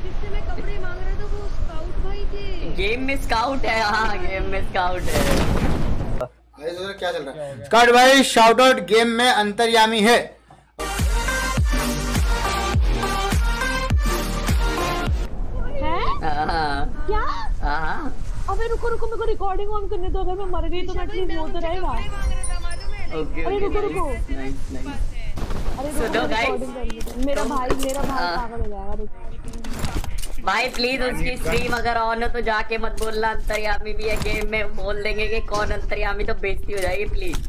जिससे मैं कपड़े मांग रहा था वो स्काउट भाई थे। गेम में स्काउट है। हाँ गेम में स्काउट है। क्या चल रहा है? स्काउट भाई शाउट आउट गेम में अंतर्यामी है। क्या? अबे रुको रुको, मेरे को रिकॉर्डिंग ऑन करने दो। अगर मैं मर गई तो एटलीस्ट वो तो रहेगा। अरे रुको रुको, अरे रुको, रिकॉर्डिंग करने दो। मेरा भाई पागल हो जाएगा। रुको भाई प्लीज, उसकी स्ट्रीम अगर ऑन हो तो जाके मत बोलना अंतर्यामी भी है गेम में। बोल देंगे कि कौन अंतर्यामी तो बेइज्जती हो जाएगी प्लीज।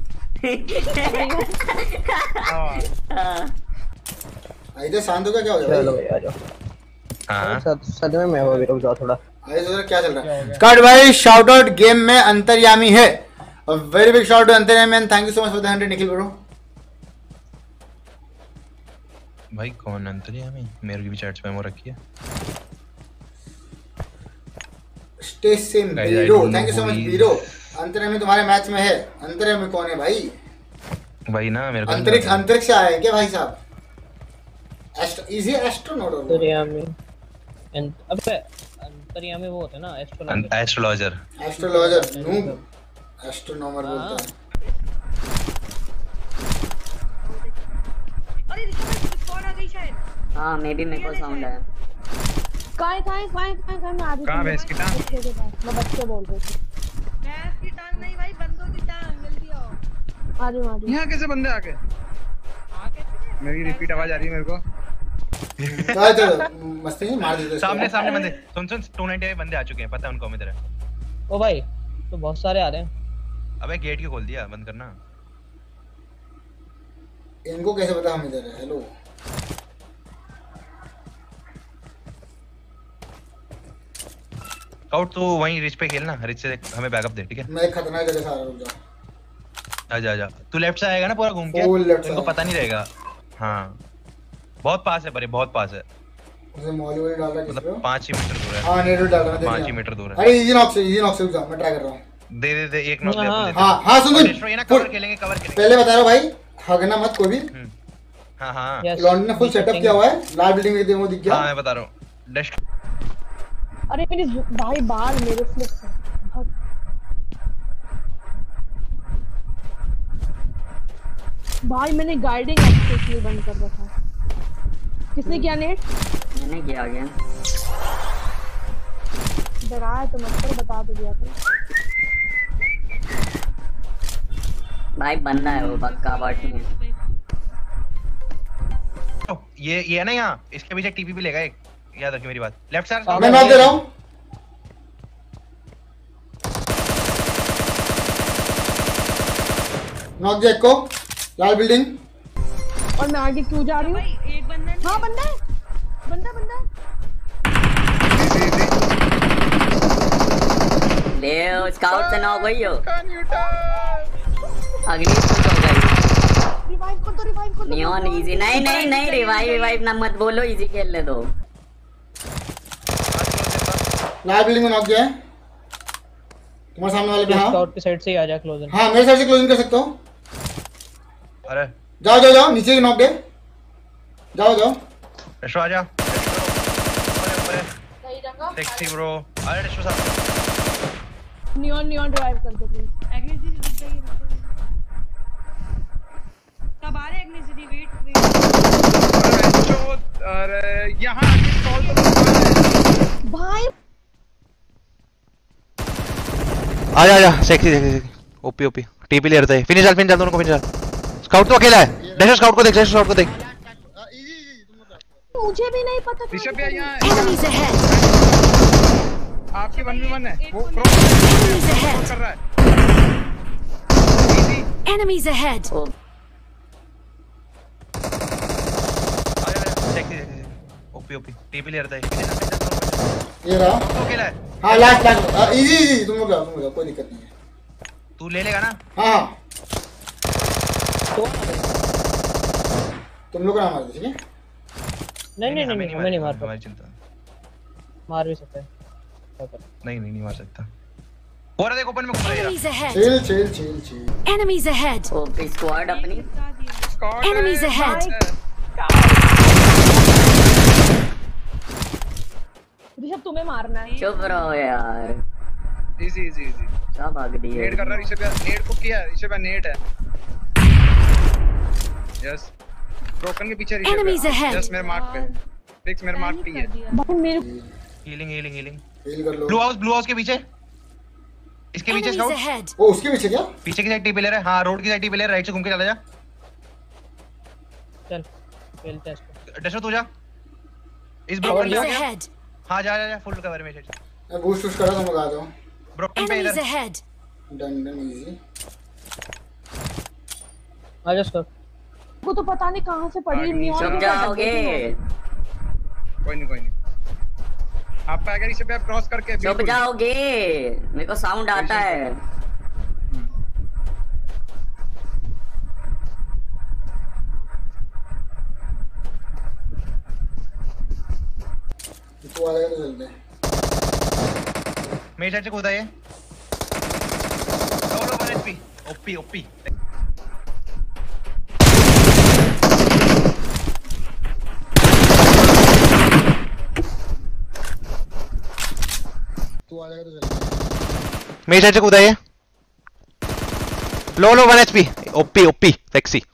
इधर शांत हो गया, क्या हो गया? चलो भाई आ जाओ। हाँ सच में मैं वो भी रुक जाओ थोड़ा। क्या चल रहा है? स्काउट भाई शाउट आउट गेम में अंतर्यामी है। Very big shout to Antaryami and thank you so much for the 100 Nikhil bro. भाई कौन अंतर्यामी? मेरे की भी चैट्स में वो रखी है। Stay same bro, thank you so much bro. Antaryami तुम्हारे मैच में है। अंतर्यामी कौन है भाई? भाई ना मेरे को अंतरिक्ष से आया है क्या भाई साहब? इजी एस्ट्रोनॉट अंतर्यामी। अबे अंतर्यामी वो होता है ना एस्ट्रोलॉजर नूब एस्ट्रोनॉमर बोलता है। अरे रिकॉर्ड आ गई शायद। हाँ मे भी मेरे को साउंड आया। काय मैं आ रही। कहां भैंस की टांग? मैं बच्चे बोल रही थी। भैंस की टांग नहीं भाई, बंदों की टांग। जल्दी आओ। आ रही हूं। यहां कैसे बंदे आ गए? मेरी रिपीट आवाज आ रही है मेरे को। मस्ती मार देते। सामने बंदे। सुन 298 बंदे आ चुके हैं, पता है उनको हम इधर है। ओ भाई तो बहुत सारे आ रहे हैं। अबे गेट क्यों खोल दिया? बंद करना। इनको कैसे पता हम इधर है? हेलो स्काउट तो वहीं रिच पे खेलना। रिच से हमें बैकअप दे, ठीक है? मैं खतरनाक जगह से आ रहा हूं। रुक जा। आजा तू लेफ्ट से आएगा ना पूरा घूम के, तो इनको पता नहीं रहेगा। हाँ बहुत पास है, बड़े बहुत पास है। उसे मॉलिवर डाल रहा है, मतलब 5 ही मीटर दूर है। हां नेट डाल रहा है, 5 ही मीटर दूर है। अरे इजी नॉक से रुक जा, मैं ट्राई कर रहा हूं। दे एक नॉक दे अपन। हां सुन ये ना कवर खेलेंगे पहले बता रहा हूं भाई, हगना मत कोई भी। हां लॉन्डन ने फुल सेटअप किया हुआ है। लाल बिल्डिंग में वो दिख गया। हां मैं बता रहा हूं। डस्ट अरे मेरी भाई बाल मेरे फ्लिप से भाई मैंने गाइडिंग एक्सेस बंद कर रखा है। किसने किया नेट? मैंने किया गया। डराया तो मत कर, बता तो दिया था भाई। बनना है वो पक्का पार्टी में। ये है ना यहाँ, इसके पीछे टीपी भी लेगा एक। याद रखिए मेरी बात। लेफ्ट साइड मैं नॉक दे रहा हूँ। नॉक जैक को लाल बिल्डिंग। और मैं आगे क्यों जा रही हूँ? एक बंदा। हाँ बंदा ले स्काउट से नॉक हुई हो। अगली पुश हो गई। रिवाइव कर दो। Neon easy. नहीं रिवाइव ना मत बोलो, इजी खेलने दो। लाल बिल्डिंग में नॉक गया है तुम्हारे सामने वाले पे। हाँ स्काउट की साइड से ही आ जा क्लोजिंग। हाँ मेरे साइड से क्लोजिंग कर सकते हो। अरे जाओ नीचे ही नॉक दे। जाओ रशो आजा। अरे सही जगह सेक्सी ब्रो। अरे रशो साहब नियॉन रिवाइव कर दो प्लीज। एग्नेसिटी रुक जाइए। कब आ रहे एग्नेसिटी? वेट। अरे यहां आके कॉल तो भाई आजा सेक्सी ओपी टीपी ले रहा है। फिनिश डाल दोनों को फिनिश डाल। स्काउट तो अकेला है। डैश स्काउट को देख। मुझे भी नहीं पता। ऋषभ भैया यहाँ Enemies ahead. आपके 1v1 है। वो Enemies ahead. कर रहा है। Enemies ahead. आजा सेक्सी ओपी टीपी ले रहा है। ये रहा। तो अकेला है। हाँ लास्ट इजी तुम लोग जाओ, कोई दिक्कत नहीं है। तू ले लेगा ना? हाँ तुम लोग ना मार दो, ठीक है? नहीं मैं नहीं मार हमारी चिंता। मार भी सकते हैं। नहीं मार सकता। और देखो ओपन में घूम रहा है। Enemies ahead. Chill Enemies ahead. OP squad अपनी। Enemies ahead. ऋषभ तुम्हें मारना है। चुप रहो यार। इजी इजी इजी क्या भाग दी है? नेड कर रहा ऋषभ यार, नेड को किया ऋषभ यार, नेड है। यस ब्रोकन के पीछे Enemies ऋषभ ahead. यस मेरे मार्क पे फिक्स, मेरे मार्क पे ही है। भाई मेरे हीलिंग हीलिंग हीलिंग। हील कर लो। ब्लू हाउस के पीछे, इसके पीछे Enemies स्काउट, ahead. ओ उसके पीछे क्या? पीछे की साइड टी पिलर है। हाँ रोड की साइड टी पिलर, राइट से घूम के चला जा। चल खेलते हैं इसको। डशो तू जा इस ब्रोकन पे आ Enemies गया। ahead. हाँ जा जा जा, फुल कवर में। मैं बूस्ट उस करा तो मैं गा दूं। ब्रोकन पे Enemies इधर। ahead. Done done easy. आ जा स्कोर। को तो पता नहीं कहां से पड़ी नियॉन। चुप जाओगे? कोई नहीं कोई नहीं, आप पे आ गया ऋषभ यार, क्रॉस करके चुप बिल्कुल। जाओगे? मेरे को साउंड आता है। तू आ जाएगा तो चलते हैं। मेरी साइड से कूदा ये। लो लो 1 HP। OP OP. तू आ जाएगा तो चलते हैं। मेरी साइड से कूदा ये। लो 1 HP। OP OP sexy.